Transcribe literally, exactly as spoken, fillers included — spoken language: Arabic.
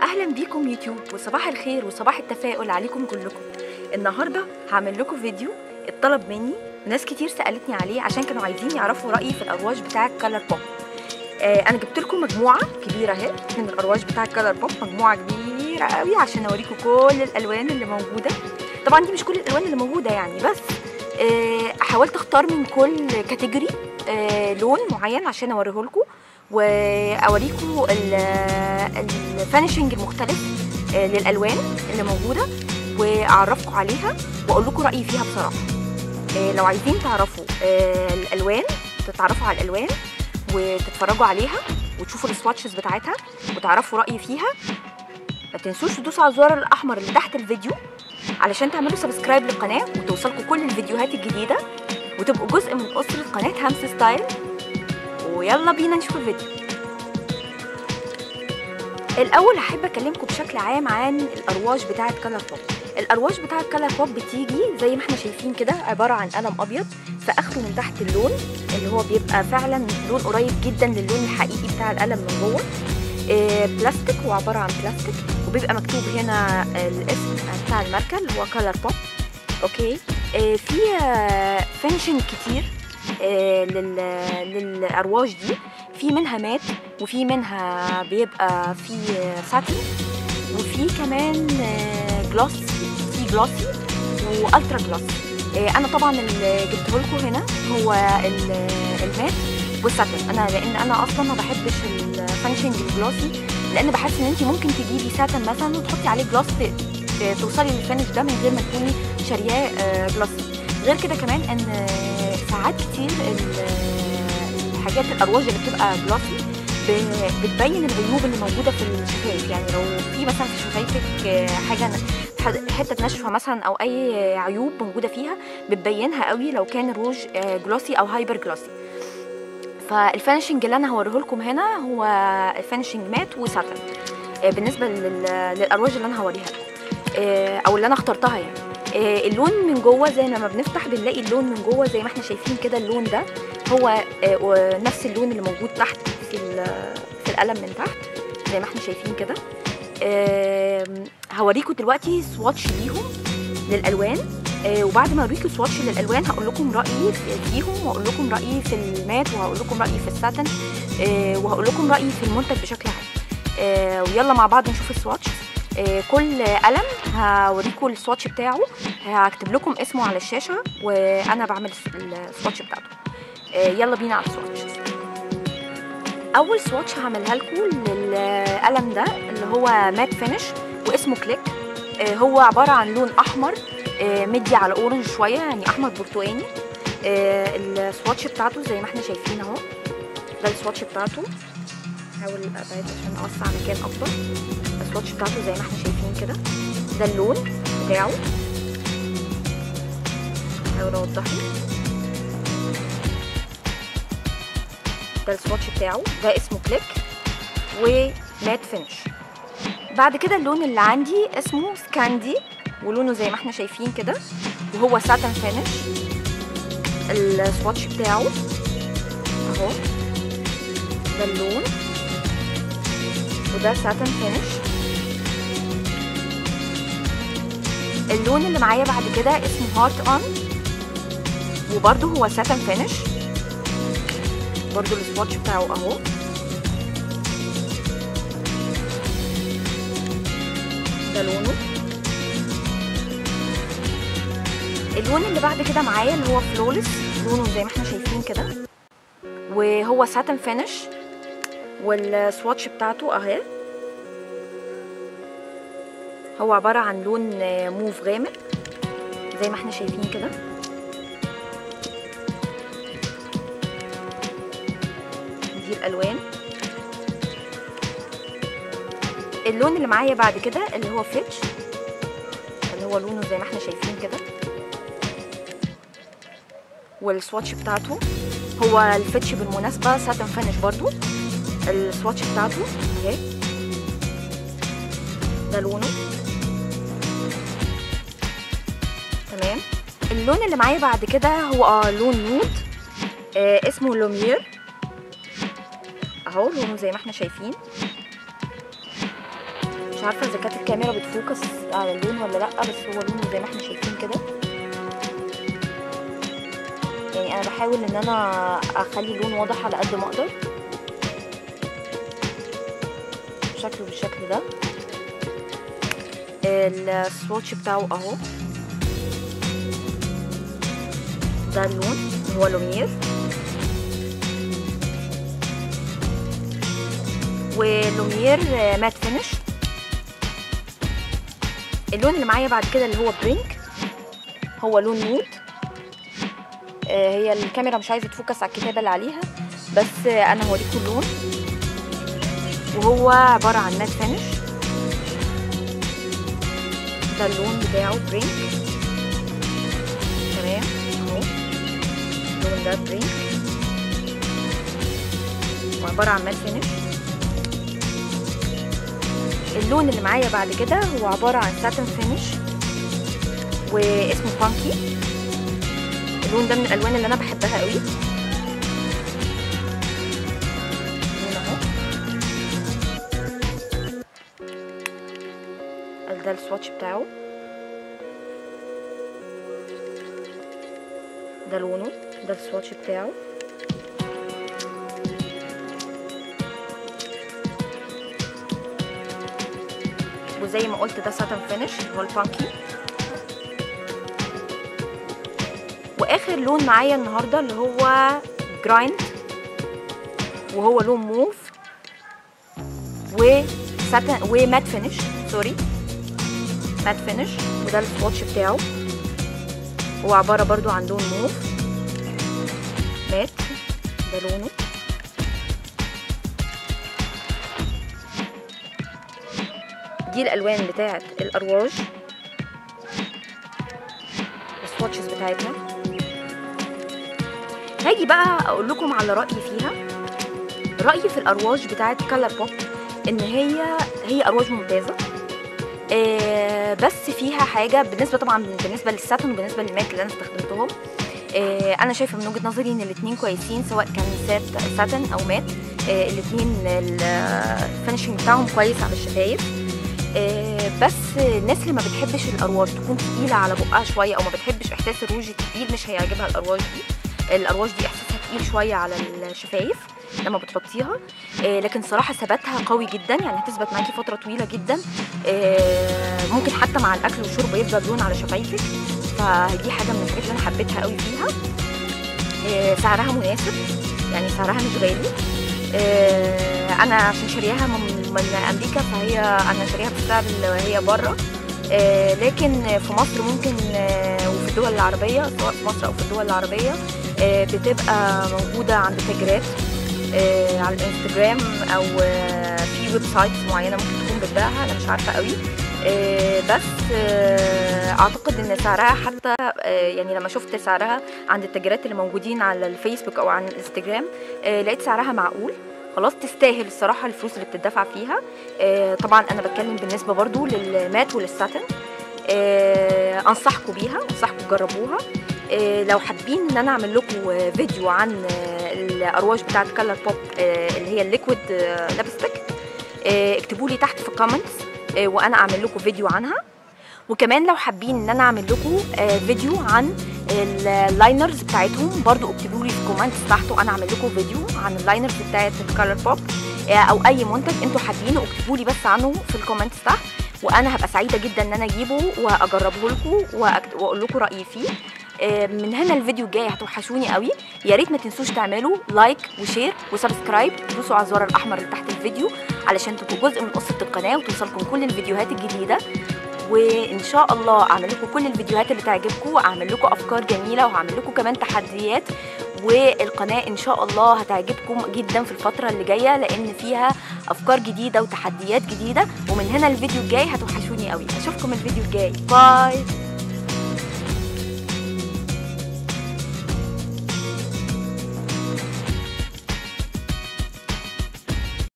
اهلا بيكم يوتيوب، وصباح الخير وصباح التفاؤل عليكم كلكم. النهارده هعمل لكم فيديو اتطلب مني، ناس كتير سالتني عليه عشان كانوا عايزين يعرفوا رايي في الارواج بتاعه كلر بوب. آه انا جبت لكم مجموعه كبيره اهي من الارواج بتاعه كلر بوب، مجموعه كبيره قوي عشان اوريكم كل الالوان اللي موجوده. طبعا دي مش كل الالوان اللي موجوده يعني، بس آه حاولت اختار من كل كاتيجوري آه لون معين عشان اوريه لكم واوريكم الفينيشنج المختلف للالوان اللي موجوده واعرفكم عليها واقول لكم رايي فيها بصراحه. لو عايزين تعرفوا الالوان، تتعرفوا على الالوان وتتفرجوا عليها وتشوفوا السواتشز بتاعتها وتعرفوا رايي فيها، ما تنسوش تدوسوا على الزرار الاحمر اللي تحت الفيديو علشان تعملوا سبسكرايب للقناه وتوصلكم كل الفيديوهات الجديده وتبقوا جزء من اسره قناه همس ستايل. ويلا بينا نشوف الفيديو. الاول هحب اكلمكم بشكل عام عن الارواج بتاعه كلر بوب. الارواج بتاعه كلر بوب بتيجي زي ما احنا شايفين كده، عباره عن قلم ابيض في اخره من تحت اللون اللي هو بيبقى فعلا لون قريب جدا للون الحقيقي بتاع القلم من جوه. إيه بلاستيك، وعباره عن بلاستيك، وبيبقى مكتوب هنا الاسم بتاع الماركه اللي هو كلر بوب. اوكي. إيه في فينشنج كتير إيه للارواج دي، في منها مات وفي منها بيبقى في ساتن وفي كمان جلوس، في جلوسي والترا جلوس. انا طبعا اللي جبته لكم هنا هو المات والساتن، انا لان انا اصلا ما بحبش الفانشنج الجلوسي، لان بحس ان انت ممكن تجيبي ساتن مثلا وتحطي عليه جلوس توصلي للفينش ده من غير ما تكوني شارياه جلوسي. غير كده كمان ان ساعات كتير الحاجات الارواج اللي بتبقى جلوسي بتبين العيوب اللي موجوده في الشفايف، يعني لو في مثلا في شفايفك حاجه حته ناشفه مثلا او اي عيوب موجوده فيها بتبينها قوي لو كان الروج جلوسي او هايبر جلوسي. فالفينشنج اللي انا هوريه لكم هنا هو الفينشنج مات وساتن بالنسبه للارواج اللي انا هوريها لكم او اللي انا اخترتها. يعني اللون من جوه زي ما بنفتح بنلاقي اللون من جوه زي ما احنا شايفين كده، اللون ده هو نفس اللون اللي موجود تحت في في القلم من تحت زي ما احنا شايفين كده. هوريكم دلوقتي سواتش ليهم للالوان، وبعد ما اوريكم سواتش للالوان هقول لكم رايي فيهم وهقول لكم رايي في المات وهقول لكم رايي في الساتن وهقول لكم رايي في المنتج بشكل عام. ويلا مع بعض نشوف السواتش. كل قلم هوريكم السواتش بتاعه، هكتب لكم اسمه على الشاشه وانا بعمل السواتش بتاعته. يلا بينا على السواتش. اول سواتش هعملها لكم للقلم ده اللي هو مات فينش واسمه كليك. هو عباره عن لون احمر مدي على اورنج شويه، يعني احمر برتقاني. السواتش بتاعته زي ما احنا شايفين اهو، ده السواتش بتاعته. هحاول ابعد عشان اوسع مكان اكبر. السواتش بتاعته زي ما احنا شايفين كده، ده اللون بتاعه. هحاول اوضحه. ده السواتش بتاعه، ده اسمه كليك ومات فينش. بعد كده اللون اللي عندي اسمه سكاندي ولونه زي ما احنا شايفين كده، وهو ساتن فينش. السواتش بتاعه اهو، ده اللون وده ساتن فينش. اللون اللي معايا بعد كده اسمه هارت اون وبرده هو ساتن فينش، برده السواتش بتاعه اهو. ده لونه. اللون اللي بعد كده معايا اللي هو فلولس، لونه زي ما احنا شايفين كده وهو ساتن فينش، والسواتش بتاعته اهي. هو عبارة عن لون موف غامق زي ما احنا شايفين كده. دي الالوان. اللون اللي معايا بعد كده اللي هو فيتش، اللي هو لونه زي ما احنا شايفين كده، والسواتش بتاعته هو الفيتش بالمناسبة ساتن فينش برضو. السواتش بتاعته اهي، ده لونه. تمام. اللون اللي معايا بعد كده هو اه لون نود آه اسمه لومير اهو، لونه زي ما احنا شايفين. مش عارفه اذا كانت الكاميرا بتفوكس على اللون ولا لا، بس هو لونه زي ما احنا شايفين كده. يعني انا بحاول ان انا اخلي اللون واضح على قد ما اقدر. شكله بالشكل ده. السواتش بتاعه اهو، ده اللون هو لومير، ولومير مات فينش. اللون اللي معايا بعد كده اللي هو برينك، هو لون نود. هي الكاميرا مش عايزه تفوكس على الكتابه اللي عليها، بس انا هوريكم اللون، وهو عباره عن مات فينش. ده اللون بتاعه برينك، تمام اهو اللون ده برينك وعباره عن مات فينش. اللون اللي معايا بعد كده هو عباره عن ساتن فينش واسمه بانكي. اللون ده من الالوان اللي انا بحبها قوي. ده السواتش بتاعه، ده لونه، ده السواتش بتاعه. وزي ما قلت ده ساتن فينش هو البانكي. واخر لون معايا النهارده اللي هو جرايند، وهو لون موف وساتن ومات فينش، سوري مات فينش. وده السواتش بتاعه، هو عباره برضو عن لون موف مات، ده لونه. دي الالوان بتاعه الارواج، السواتشز بتاعتنا. هاجي بقى اقول لكم على رايي فيها. رايي في الارواج بتاعه كالر بوب ان هي هي ارواج ممتازه، آه بس فيها حاجه بالنسبه طبعا بالنسبه للساتن وبالنسبه للمات اللي انا استخدمتهم. آه انا شايفه من وجهه نظري ان الاثنين كويسين، سواء كان سات ساتن او مات. آه الاثنين الفينشنج بتاعهم كويس على الشفايف. آه بس الناس اللي ما بتحبش الارواج تكون تقيله على بقها شويه، او ما بتحبش احساس الروج التقيل، مش هيعجبها الارواج دي. الارواج دي احساسها تقيل شويه على الشفايف لما بتحطيها. آه لكن صراحه ثباتها قوي جدا، يعني هتثبت معاكي فتره طويله جدا. آه ممكن حتى مع الاكل والشرب يفضل لون على شفايفك، فدي حاجه من الحاجات اللي انا حبيتها قوي فيها. آه سعرها مناسب، يعني سعرها مش غالي. آه انا عشان شارياها من, من امريكا، فهي انا شاريها بالسعر اللي هي بره. آه لكن في مصر ممكن آه وفي الدول العربيه، سواء في مصر او في الدول العربيه آه بتبقى موجوده عند تاجرات آه على الانستجرام، او آه في ويب سايتس معينه ممكن تكون بتبيعها، انا مش عارفه قوي. آه بس آه اعتقد ان سعرها حتى آه يعني لما شفت سعرها عند التاجرات اللي موجودين على الفيسبوك او على الانستجرام، آه لقيت سعرها معقول، خلاص تستاهل الصراحه الفلوس اللي بتدفع فيها. آه طبعا انا بتكلم بالنسبه برضو للمات وللساتن. آه انصحكم بيها، انصحكم تجربوها. آه لو حابين ان انا اعمل لكم فيديو عن آه الارواج بتاعه كالر بوب آه اللي هي الليكويد آه لابستيك، آه اكتبوا لي تحت في الكومنتس آه وانا اعمل لكم فيديو عنها. وكمان لو حابين ان انا اعمل لكم آه فيديو عن اللاينرز بتاعتهم، برضو اكتبوا لي في الكومنتس تحت وانا اعمل لكم فيديو عن اللاينرز بتاعه الكالر بوب آه او اي منتج انتوا حابينه، اكتبوا لي بس عنه في الكومنتس تحت، وانا هبقى سعيده جدا ان انا اجيبه واجربه لكم واقول لكم رايي فيه. من هنا الفيديو الجاي هتوحشوني قوي. يا ريت ما تنسوش تعملوا لايك وشير وسبسكرايب، دوسوا على الزرار الاحمر اللي تحت الفيديو علشان تبقوا جزء من قصه القناه وتوصلكم كل الفيديوهات الجديده. وان شاء الله اعمل لكم كل الفيديوهات اللي تعجبكم، واعمل لكم افكار جميله، وهعمل لكم كمان تحديات. والقناه ان شاء الله هتعجبكم جدا في الفتره اللي جايه، لان فيها افكار جديده وتحديات جديده. ومن هنا الفيديو الجاي هتوحشوني قوي. اشوفكم الفيديو الجاي، باي.